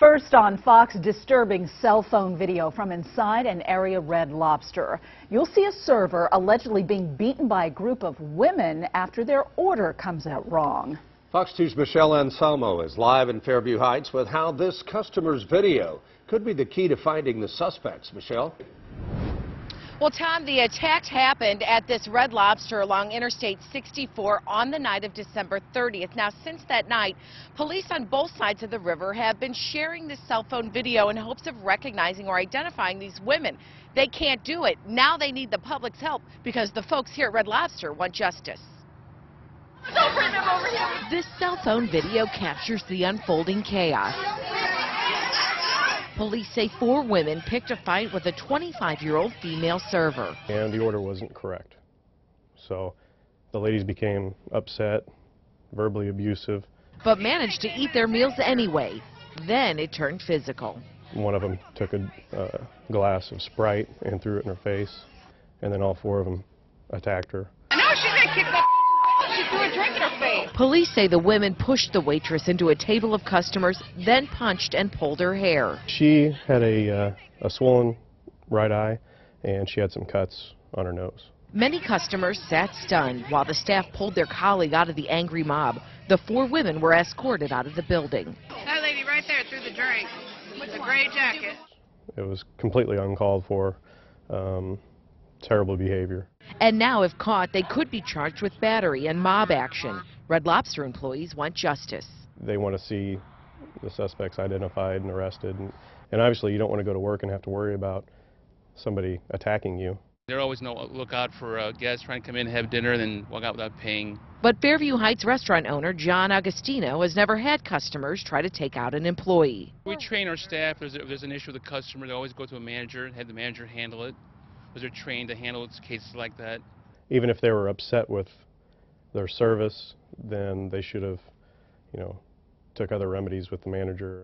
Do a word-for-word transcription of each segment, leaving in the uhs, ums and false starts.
First on Fox, disturbing cell phone video from inside an area Red Lobster. You'll see a server allegedly being beaten by a group of women after their order comes out wrong. Fox two's Michelle Anselmo is live in Fairview Heights with how this customer's video could be the key to finding the suspects. Michelle? Well, Tom, the attack happened at this Red Lobster along Interstate sixty-four on the night of December thirtieth. Now, since that night, police on both sides of the river have been sharing this cell phone video in hopes of recognizing or identifying these women. They can't do it. Now they need the public's help because the folks here at Red Lobster want justice. Don't bring them over here. This cell phone video captures the unfolding chaos. Police say four women picked a fight with a twenty-five-year-old female server. And the order wasn't correct. So the ladies became upset, verbally abusive. But managed to eat their meals anyway. Then it turned physical. One of them took a uh, glass of Sprite and threw it in her face. And then all four of them attacked her. I know she did kick that. She threw a drink in her face. Police say the women pushed the waitress into a table of customers, then punched and pulled her hair. She had a, uh, a swollen right eye, and she had some cuts on her nose. Many customers sat stunned while the staff pulled their colleague out of the angry mob. The four women were escorted out of the building. That lady right there threw the drink with the gray jacket. It was completely uncalled for, um, terrible behavior. And now, if caught, they could be charged with battery and mob action. Red Lobster employees want justice. They want to see the suspects identified and arrested. And, and obviously, you don't want to go to work and have to worry about somebody attacking you. They're always no look out for uh, guests trying to come in, have dinner, and then walk out without paying. But Fairview Heights restaurant owner John Agostino has never had customers try to take out an employee. We train our staff. If there's, if there's an issue with a customer, they always go to a manager and have the manager handle it. Because they're trained to handle cases like that. Even if they were upset with their service, then they should have, you know, took other remedies with the manager.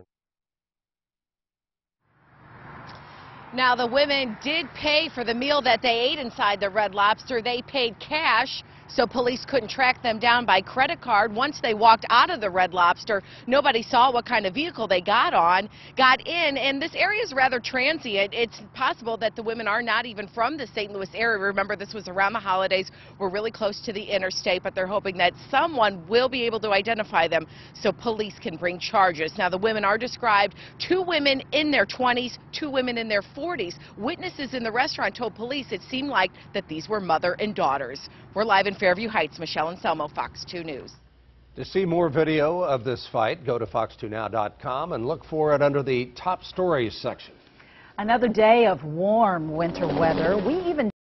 Now, the women did pay for the meal that they ate inside the Red Lobster. They paid cash, so police couldn't track them down by credit card. Once they walked out of the Red Lobster, nobody saw what kind of vehicle they got on, got in, and this area is rather transient. It's possible that the women are not even from the Saint Louis area. Remember, this was around the holidays. We're really close to the interstate, but they're hoping that someone will be able to identify them so police can bring charges. Now, the women are described, two women in their twenties, two women in their forties. Witnesses in the restaurant told police it seemed like that these were mother and daughters. We're live in Fairview Heights. Michelle Anselmo, Fox two News. To see more video of this fight, go to fox two now dot com and look for it under the top stories section. Another day of warm winter weather. We even